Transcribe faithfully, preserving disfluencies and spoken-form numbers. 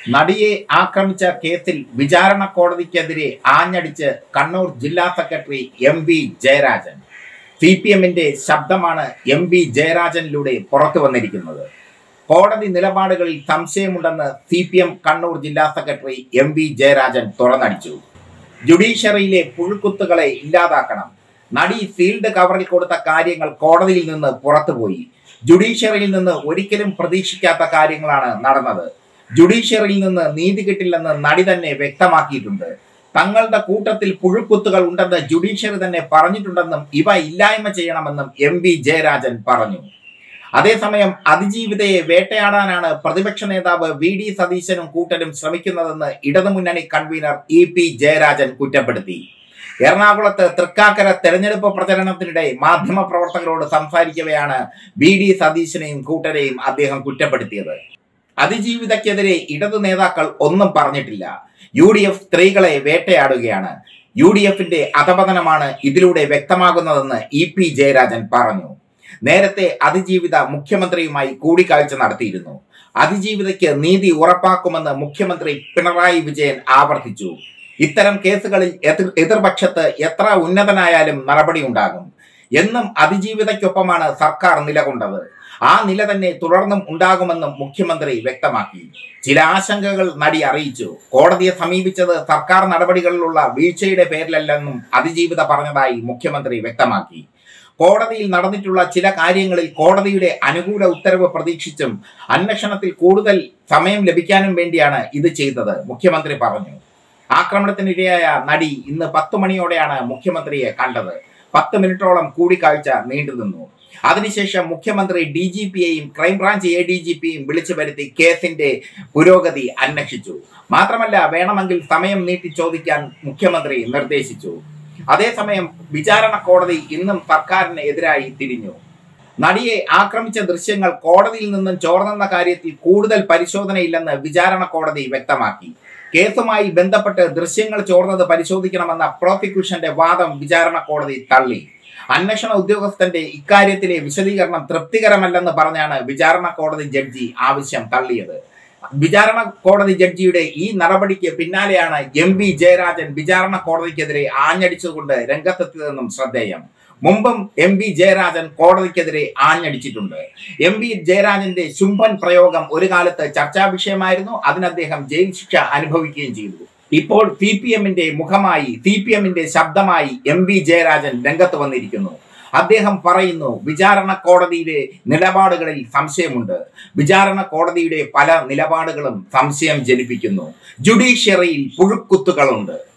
നടിയെ ആക്രമിച്ച കേസിൽ വിചാരണ കോടതിക്കെതിരെ ആഞ്ഞടിച്ച് കണ്ണൂർ ജില്ലാ secretary M V Jayarajan. C P എമ്മിന്റെ ശബ്ദമാണ് എം വി ജയരാജനിലൂടെ പുറത്തു വന്നിരിക്കുന്നത്. കോടതി നിലപാടുകളിൽ സംശയമുണ്ടെന്ന് സി പി എം കണ്ണൂർ ജില്ലാ സെക്രട്ടറി എം വി ജയരാജൻ തുറന്നടിച്ചു. ജുഡീഷ്യറിയിലെ പുഴുക്കുത്തുകളെ ഇല്ലാതാക്കണം. നടി സീൽഡ് കവറിൽ കൊടുത്ത കാര്യങ്ങൾ കോടതിയിൽ നിന്ന് പുറത്തുപോയി. ജുഡീഷ്യറിയിൽ നിന്ന് ഒരിക്കലും പ്രതീക്ഷിക്കാത്ത കാര്യങ്ങളാണ് നടന്നത്. ജുഡീഷ്യറിയിൽ നിന്ന് നീതി കിട്ടില്ലെന്ന് നടി തന്നെ വ്യക്തമാക്കിയിട്ടുണ്ട്. തങ്ങളുടെ കൂട്ടത്തിൽ പുഴുക്കുത്തുകൾ ഉണ്ടെന്ന് ജുഡീഷ്യറി തന്നെ പറഞ്ഞിട്ടുണ്ടെന്നും ഇവ ഇല്ലായ്മ ചെയ്യണമെന്നും എം വി ജയരാജൻ പറഞ്ഞു. അതേസമയം അതിജീവിതയെ വേട്ടയാടാനാണ് പ്രതിപക്ഷ നേതാവ് വി ഡി സതീശനും കൂട്ടരും ശ്രമിക്കുന്നതെന്ന് ഇടതുമുന്നണി കൺവീനർ ഇ പി ജയരാജൻ കുറ്റപ്പെടുത്തി. എറണാകുളത്ത് തൃക്കാക്കര തെരഞ്ഞെടുപ്പ് പ്രചരണത്തിനിടെ മാധ്യമപ്രവർത്തകരോട് സംസാരിക്കവെയാണ് വി ഡി സതീശനെയും കൂട്ടരെയും അദ്ദേഹം കുറ്റപ്പെടുത്തിയത്. അതിജീവിതയ്ക്കെതിരെ ഇടതു നേതാക്കൾ ഒന്നും പറഞ്ഞിട്ടില്ല. യു ഡി എഫ് സ്ത്രീകളെ വേട്ടയാടുകയാണ്. യു ഡി എഫിന്റെ അധപതനമാണ് ഇതിലൂടെ വ്യക്തമാകുന്നതെന്ന് ഇ പി ജയരാജൻ പറഞ്ഞു. നേരത്തെ അതിജീവിത മുഖ്യമന്ത്രിയുമായി കൂടിക്കാഴ്ച നടത്തിയിരുന്നു. അതിജീവിതയ്ക്ക് നീതി ഉറപ്പാക്കുമെന്ന് മുഖ്യമന്ത്രി പിണറായി വിജയൻ ആവർത്തിച്ചു. ഇത്തരം കേസുകളിൽ എതിർ എതിർപക്ഷത്ത് എത്ര ഉന്നതനായാലും നടപടി ഉണ്ടാകും. എന്നും അതിജീവിതയ്ക്കൊപ്പമാണ് സർക്കാർ നിലകൊണ്ടത്. ആ നില തന്നെ തുടർന്നും ഉണ്ടാകുമെന്നും മുഖ്യമന്ത്രി വ്യക്തമാക്കി. ചില ആശങ്കകൾ നടി അറിയിച്ചു. കോടതിയെ സമീപിച്ചത് സർക്കാർ നടപടികളിലുള്ള വീഴ്ചയുടെ പേരിലല്ലെന്നും അതിജീവിത പറഞ്ഞതായി മുഖ്യമന്ത്രി വ്യക്തമാക്കി. കോടതിയിൽ നടന്നിട്ടുള്ള ചില കാര്യങ്ങളിൽ കോടതിയുടെ അനുകൂല ഉത്തരവ് പ്രതീക്ഷിച്ചും അന്വേഷണത്തിൽ കൂടുതൽ സമയം ലഭിക്കാനും വേണ്ടിയാണ് ഇത് ചെയ്തത് മുഖ്യമന്ത്രി പറഞ്ഞു. ആക്രമണത്തിനിരയായ നടി ഇന്ന് പത്തു മണിയോടെയാണ് മുഖ്യമന്ത്രിയെ കണ്ടത്. പത്ത് മിനിറ്റോളം കൂടിക്കാഴ്ച നീണ്ടുനിന്നു. അതിനുശേഷം മുഖ്യമന്ത്രി ഡി ജി പിയെയും ക്രൈംബ്രാഞ്ച് എ ഡി ജി പിയും വിളിച്ചു വരുത്തി കേസിന്റെ പുരോഗതി അന്വേഷിച്ചു. മാത്രമല്ല വേണമെങ്കിൽ സമയം നീട്ടി ചോദിക്കാൻ മുഖ്യമന്ത്രി നിർദ്ദേശിച്ചു. അതേസമയം വിചാരണ കോടതി ഇന്നും സർക്കാരിന് എതിരായി തിരിഞ്ഞു. നടിയെ ആക്രമിച്ച ദൃശ്യങ്ങൾ കോടതിയിൽ നിന്നും ചോർന്നെന്ന കാര്യത്തിൽ കൂടുതൽ പരിശോധനയില്ലെന്ന് വിചാരണ കോടതി വ്യക്തമാക്കി. കേസുമായി ബന്ധപ്പെട്ട് ദൃശ്യങ്ങൾ ചോർന്നത് പരിശോധിക്കണമെന്ന പ്രോസിക്യൂഷന്റെ വാദം വിചാരണ കോടതി തള്ളി. അന്വേഷണ ഉദ്യോഗസ്ഥന്റെ ഇക്കാര്യത്തിലെ വിശദീകരണം തൃപ്തികരമല്ലെന്ന് പറഞ്ഞാണ് വിചാരണ കോടതി ജഡ്ജി ആവശ്യം തള്ളിയത്. വിചാരണ കോടതി ജഡ്ജിയുടെ ഈ നടപടിക്ക് പിന്നാലെയാണ് എം വി ജയരാജൻ വിചാരണ കോടതിക്കെതിരെ ആഞ്ഞടിച്ചുകൊണ്ട് രംഗത്തെത്തിയതെന്നും ശ്രദ്ധേയം. മുമ്പും എം വി ജയരാജൻ കോടതിക്കെതിരെ ആഞ്ഞടിച്ചിട്ടുണ്ട്. എം വി ജയരാജന്റെ ശുംഭൻ പ്രയോഗം ഒരു കാലത്ത് ചർച്ചാ വിഷയമായിരുന്നു. അതിന് അദ്ദേഹം ജയിൽ ശിക്ഷ അനുഭവിക്കുകയും ചെയ്തു. ഇപ്പോൾ സി പി എമ്മിന്റെ മുഖമായി സി പി എമ്മിന്റെ ശബ്ദമായി എം വി ജയരാജൻ രംഗത്ത് വന്നിരിക്കുന്നു. അദ്ദേഹം പറയുന്നു, വിചാരണ കോടതിയിലെ നിലപാടുകളിൽ സംശയമുണ്ട്. വിചാരണ കോടതിയുടെ പല നിലപാടുകളും സംശയം ജനിപ്പിക്കുന്നു. ജുഡീഷ്യറിയിൽ പുഴുക്കുത്തുകളുണ്ട്.